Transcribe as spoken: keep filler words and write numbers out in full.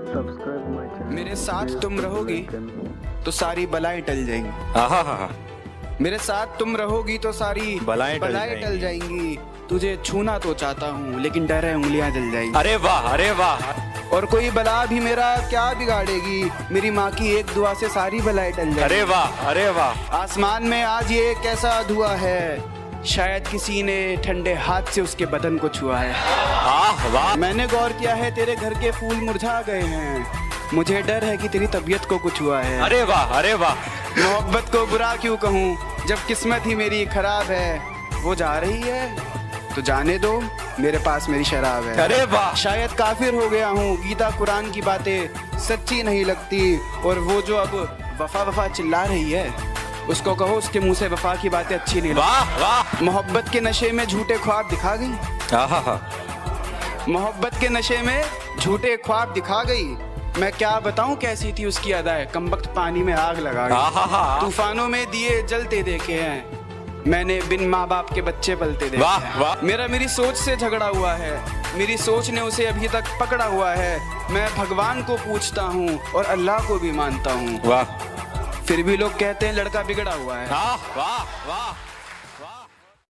मेरे साथ तुम रहोगी तो सारी बलाएं टल जाएंगी। आहा हा हा। मेरे साथ तुम रहोगी तो सारी बलाएं टल बलाएं टल जाएंगी। तुझे छूना तो चाहता हूँ लेकिन डर है उंगलियां जल जाएंगी। अरे वाह, अरे वाह। और कोई बला भी मेरा क्या बिगाड़ेगी, मेरी माँ की एक दुआ से सारी बलाएं टल जाएंगी। अरे वाह, अरे वाह। आसमान में आज ये कैसा धुआं है, शायद किसी ने ठंडे हाथ से उसके बदन को छुआ है। आह वाह। मैंने गौर किया है तेरे घर के फूल मुरझा गए हैं, मुझे डर है कि तेरी तबीयत को कुछ हुआ है। अरे वाह, अरे वाह। मोहब्बत को बुरा क्यों कहूँ, जब किस्मत ही मेरी खराब है। वो जा रही है तो जाने दो, मेरे पास मेरी शराब है। अरे वाह। शायद काफिर हो गया हूँ, गीता कुरान की बातें सच्ची नहीं लगती। और वो जो अब वफा वफा चिल्ला रही है, उसको कहो उसके मुंह से वफा की बातें अच्छी नहीं लगती। वाह वाह। मोहब्बत के नशे में झूठे ख्वाब दिखा गई। आहा हा। मोहब्बत के नशे में झूठे ख्वाब दिखा गई। मैं क्या बताऊं कैसी थी उसकी अदाएं, कमबख्त पानी में आग लगा गई। तूफानों में दिए जलते देखे हैं, मैंने बिन माँ बाप के बच्चे पलते देखे वाह, हैं। वाह। मेरा मेरी सोच से झगड़ा हुआ है, मेरी सोच ने उसे अभी तक पकड़ा हुआ है। मैं भगवान को पूछता हूँ और अल्लाह को भी मानता हूँ, वाह। फिर भी लोग कहते हैं लड़का बिगड़ा हुआ है। वाह वाह वाह।